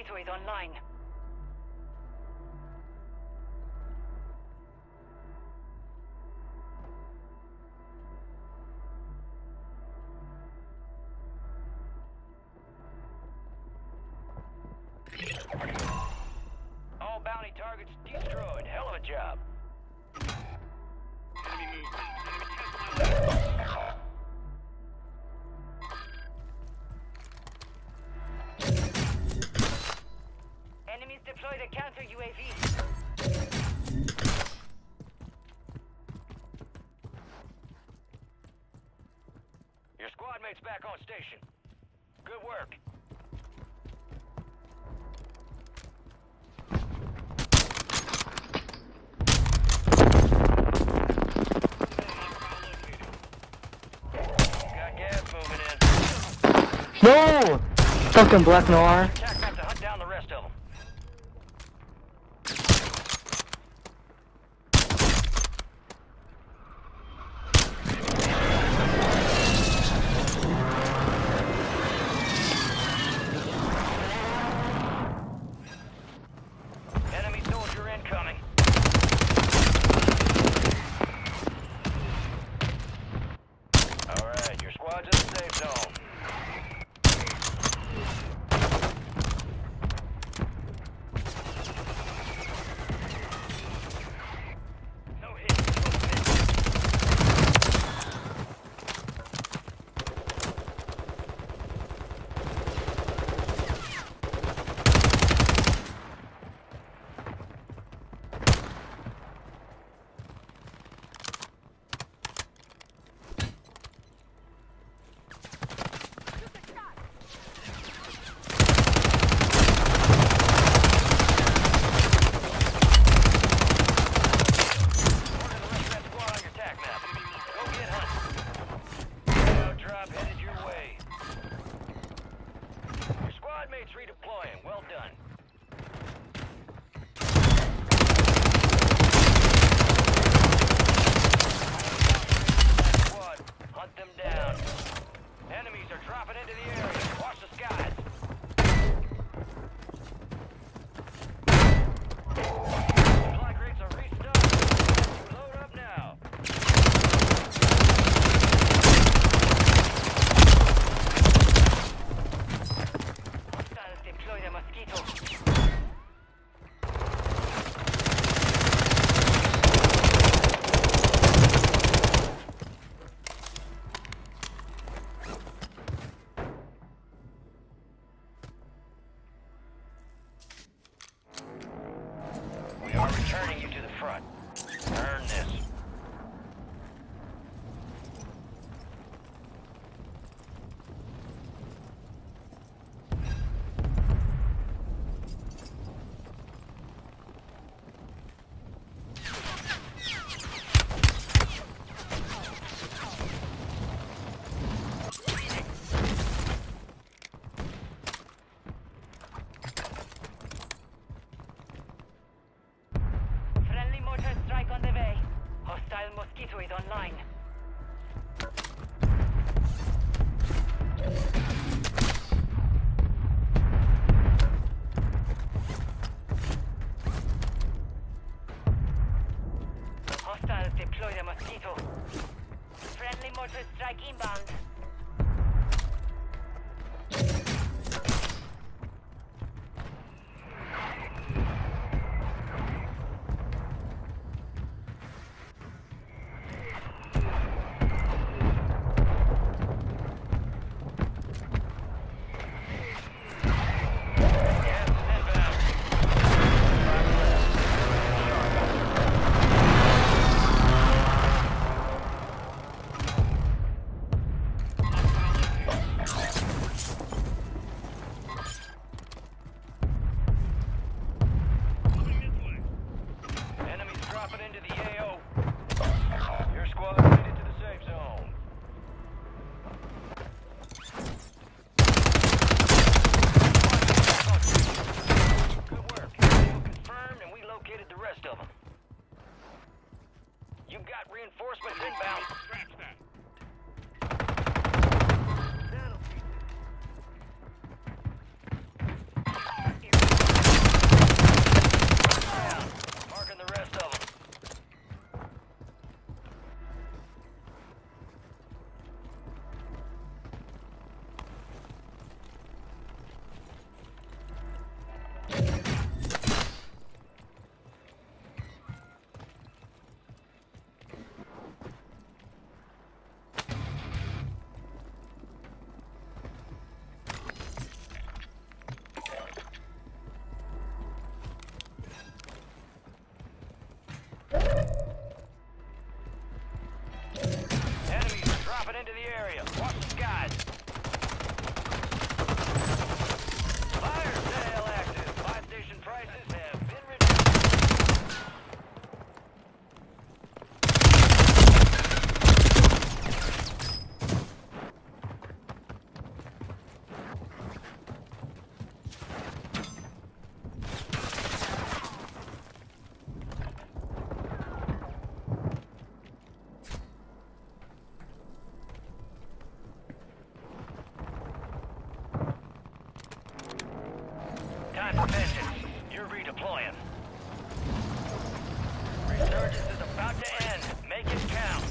Mosquito is online. All bounty targets destroyed. Hell of a job. Enemies deploy the counter UAV. Your squad mate's back on station. Good work. Got gas moving in. No! Fucking Black Noir. Attack map to hunt down the rest of them. Enemy soldier incoming. Alright, your squad's in the safe zone. No hit. Redeploying. Well done. Squad, hunt them down. Enemies are dropping into the area. Watch the skies. Supply crates are restocked. Load up now. Deploy the Mosquito. We are returning you to the front. Earn this. Friendly mortar strike on the way. Hostile Mosquito is online. Hostiles deploy the Mosquito. Friendly mortar strike inbound. Time for vengeance. You're redeploying. Resurgence is about to end. Make it count.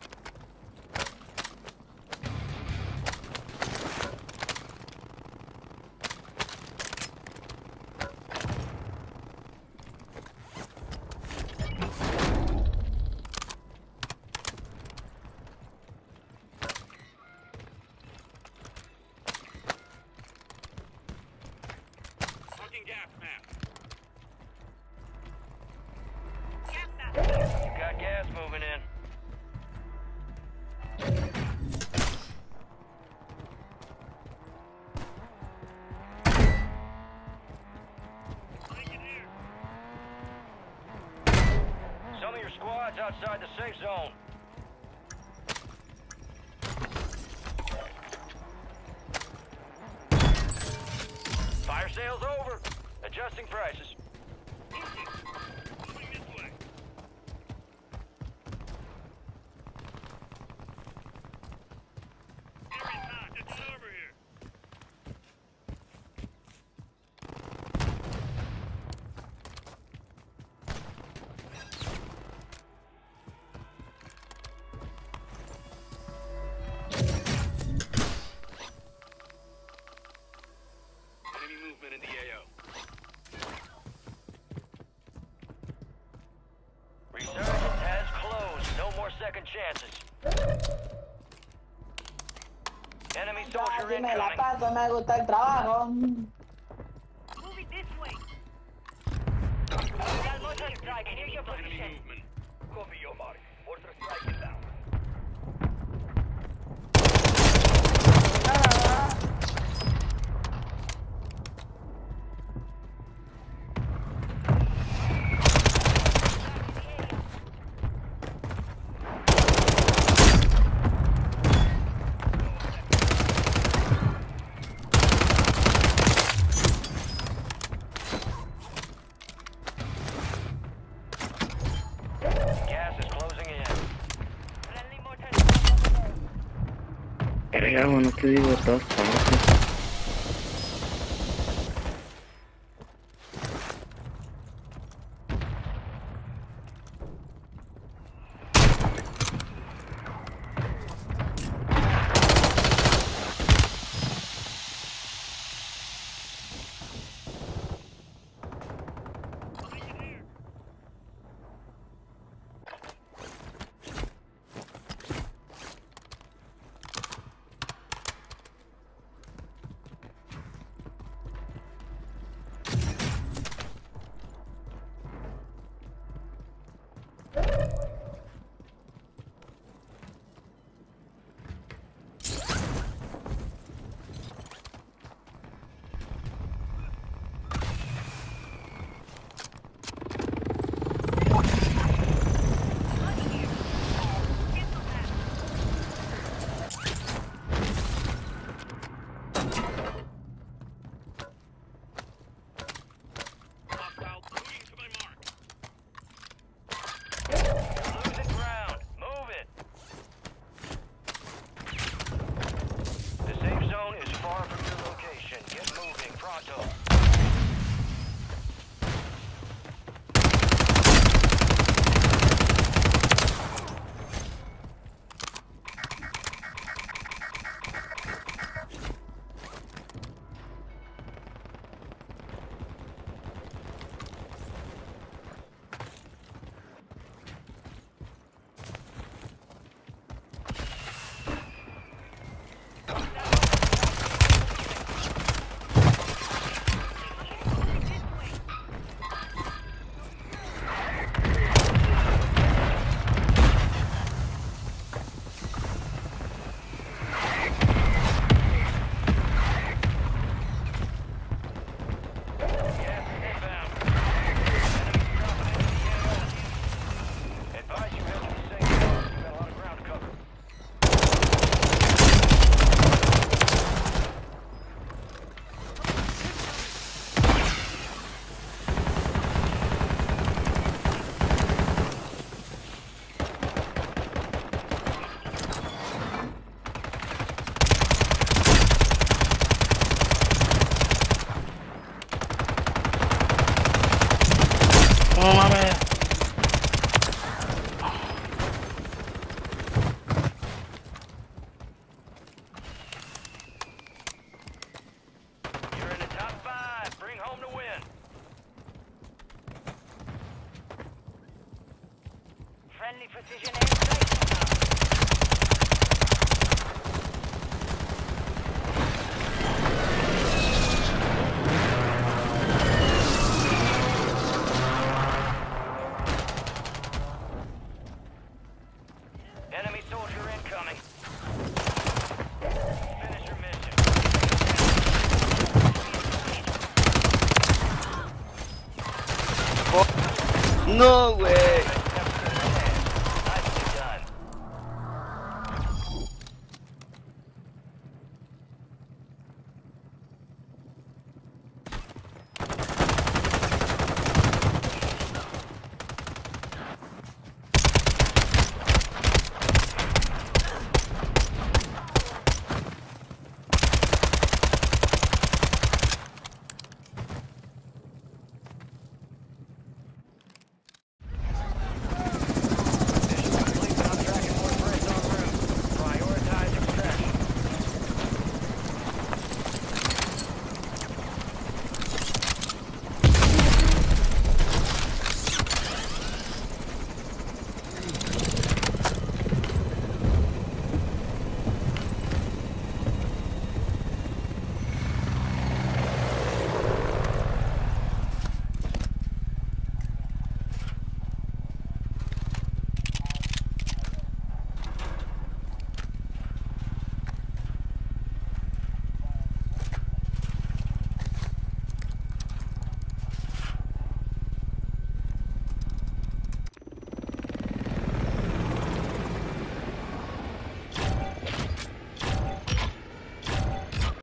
You got gas moving in. Some of your squad's outside the safe zone. Fire sale's over. Adjusting prices. Resurgence has closed. No more second chances. Enemy soldier Si me la incoming. paso, me gusta el trabajo. Moving this way. Hostile mortar strike near your position. Copy your mark. Mortar strike inbound. Gas is closing in. Friendly mortar strike. Verga, bueno, te digo, todas partes. Losing ground. Move it. The safe zone is far from your location. Get moving. Pronto. Friendly precision airstrike Enemy soldier incoming. Finish your mission. No way.